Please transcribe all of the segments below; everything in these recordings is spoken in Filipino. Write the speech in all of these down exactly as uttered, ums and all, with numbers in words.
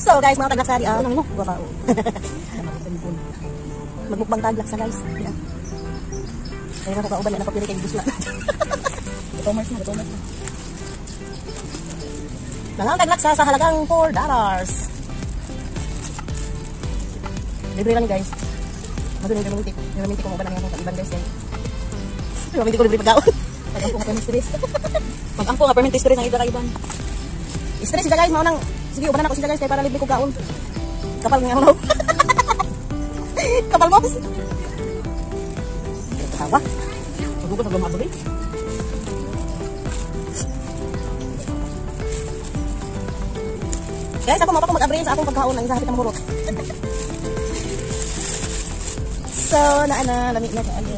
So guys, mga taglaksari, ah, ano mo? Gua pa. Magmukbang taglaksa guys. Yeah. Kaya ako kauban na napapili kay Gusla. Thomas na, Thomas na. Mga taglaksa sa halagang four dollars. Libre lang guys. Magano yung romantic. Yung romantic ko mo ba lang yung kaiban guys. Yung romantic ko libre pagkaon. Pag-ampo nga permit stress. Pag-ampo nga permit stress ang iba kaiban. Stress sila guys, maunang. Sige, ubanan ako sila guys kaya para libre ko kaon. Kapal nga ako. Kapal mo. Katawa. Magugot na lumabog eh. Guys, ako mapa ko mag-abrain sa akong pagkaon ang isahapit ng murot. So, naana, lamig na kaalit.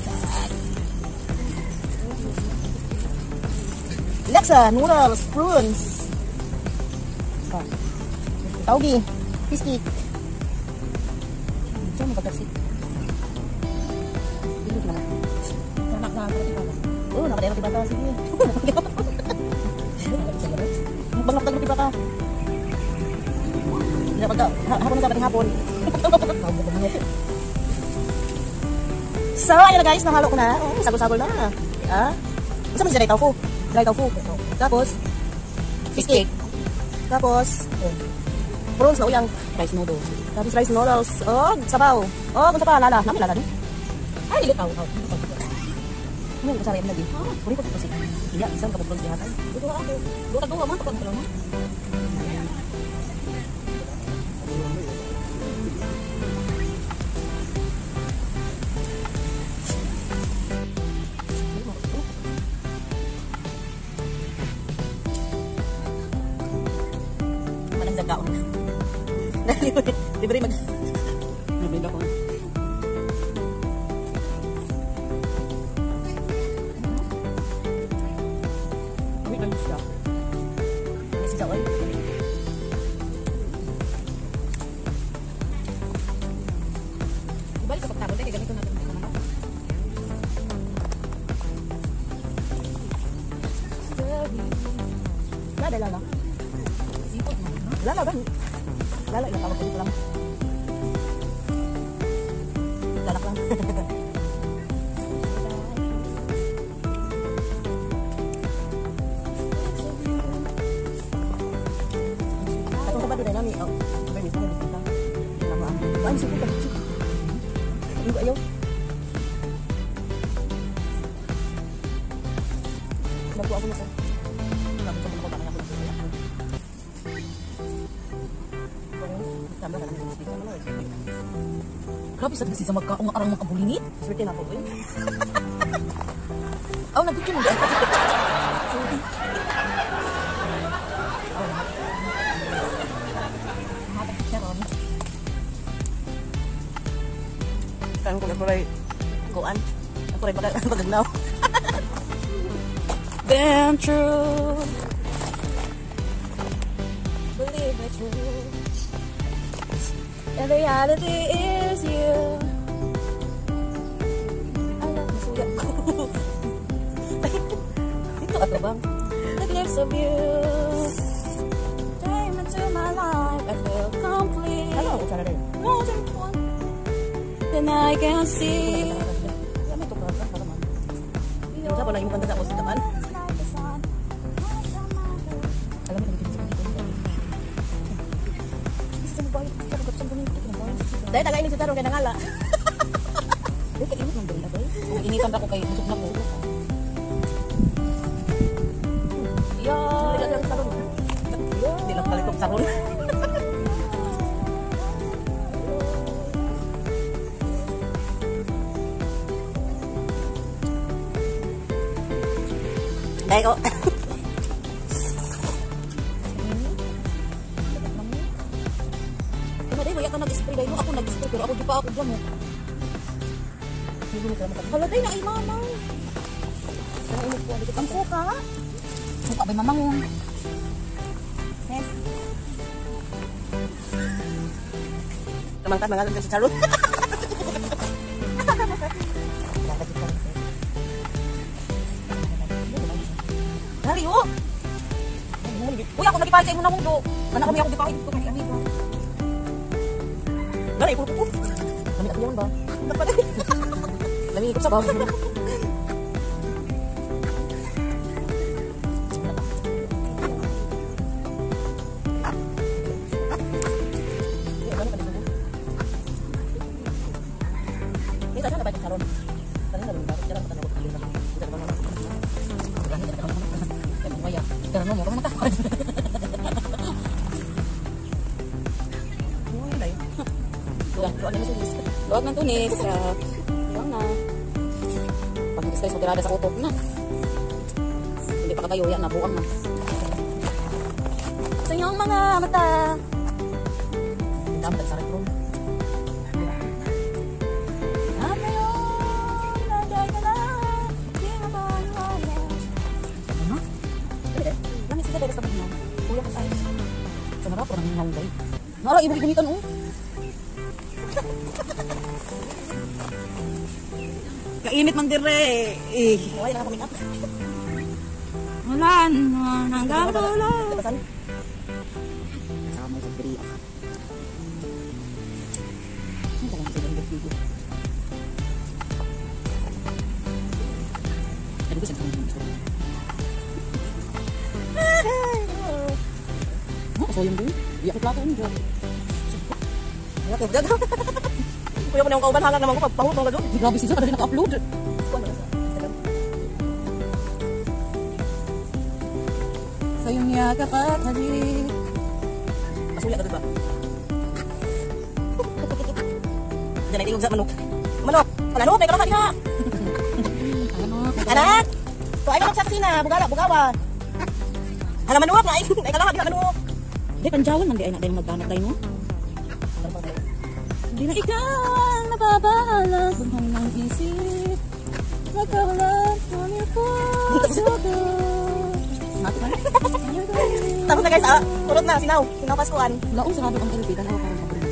Laksa, noodles, prunes. Oh. Taugi, fish cake. Diyan mo pagkasik. Bilog naman. Nanak na ako tibata. Oo, nakadaya tibata. Sige. Mukbang na pagkasik tibata. Pagka, hapon na dapat hapon. So, ayun na guys, nahalo ko na. Oh, sagol-sagol na. Ah? Isa mo siya dry tofu. Dry tofu. Tapos, fish cake. Tapos, oh, prawns na uyang. Rice noodles. Tapos rice noodles. Oh, sabaw. Oh, kung sa pa, lala. Namin lala din. Ay, lilit. Aw, aw. Ano, kasara yung lagi. Uri ko kasi. Iya, isang kapag-prawns dihatan. Dito ako. Dito ako, man. Kapag mo. Kaon. Libre mag. Nabili ako. Wait lang siya. Kasi sa oil. Ibalik sa pagtabon tayo ganito natin mga manok. Lala lala. Lala ba? Lala, yung tawag ko dito lang. Lalak lang. Katong kapag din namin, oh, sabi nito, nabisita. Namaan. Ay, sige ka. Hindi ko ayaw. Nakuha ko na sa. Nakuha ko na ko ba kanya ko na sa. Grabe sa kasi sa magkaong nga arang makabulinit. Swerte na ako ko yun. Aw, nag-video mo dyan. Sorry. Matag charon. Kaya ko na rin kuan. Ako rin pagagnaw. Damn true. Believe it's true. And the reality is you. I love you, suya ko. Ito ato bang? The glimpse of you came into my life. I feel complete. Hello, more than one. Then I can see. Kami ito ka, para man. Yung sa pa lang yung kanta sa ositakan. Alam mo, dahil tagay ni si Tarong kay nangala. Dahil kainit ng dahil natin. Initan ako kay busok na ko. Yan. Hindi lang pala itong saron. Dahil ko. Kaya ka nag-spray dahil mo ako nag-spray pero ako di pa ako dyan mo. Hala dahil na ay mamang. Kaya init po. Ang suka. Suka ba mamang yung? Yes. Tamang ka mga sa charot. Dali oh. Uy ako nagipahit sa imo na mundo. Anak kami ako di pa ito kami kami. Dali po po. Kami at yan ba? Dami ikot sa baw. Ini tadi ada calon. Tadi ada baru jalan ke tanah kita. Kita ke mana? Berani kita ke mana? Dan mau ya. Karena mau ke mana? Uy, dai. Tuan, tuan ini sulis. Luwag ng tunis. Luwag na. Pag nag-stress mo tirada sa utok na. Hindi pa katayo yan, nabuang na. Sa inyong mga mata. Hindi naman sa retro. Dari sa bagno. Kuya ka tayo. Sa narap orang ng hangday. Nara ibu gunitan oh. Kainit man dire. Eh, wala na kami up. Wala na nanggang wala. Sama sa diri. Hindi ko lang sila video. Ano ba sa video? So yung din, iya ko plato yun dyan. Iya ko dyan. Kuya mo na yung kauban hangan naman ko pagpahutong ka doon. Grabe siya, kasi naka-upload. Sa yung yaga ka, tali. Masuya ka doon ba? Diyan ay tingog sa manok. Manok, palanok, may kalakad ka. Anak, kung ay manok sa kusina, bugala, bugawa. Hala manok, ay kalakad ka manok. Di panjawan man di ay na dahil magbanat tayo mo. Di na ikaw ang nababahala buhay ng isip. Nagkawalan ngunit po sudo. Tapos na guys, ah, kurot na, sinaw. Sinaw paskuan. Laong sarado ang kalibigan. Ayaw parang mabunin.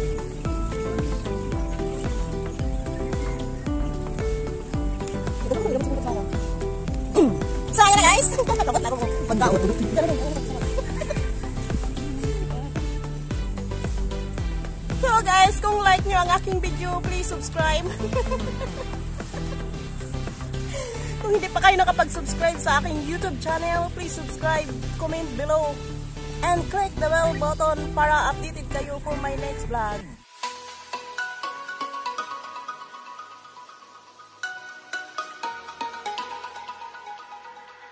Sayang na guys. Dapat na ako pagkaon. So guys, kung like nyo ang aking video, please subscribe. Kung hindi pa kayo nakapag-subscribe sa aking YouTube channel, please subscribe, comment below, and click the bell button para updated kayo for my next vlog.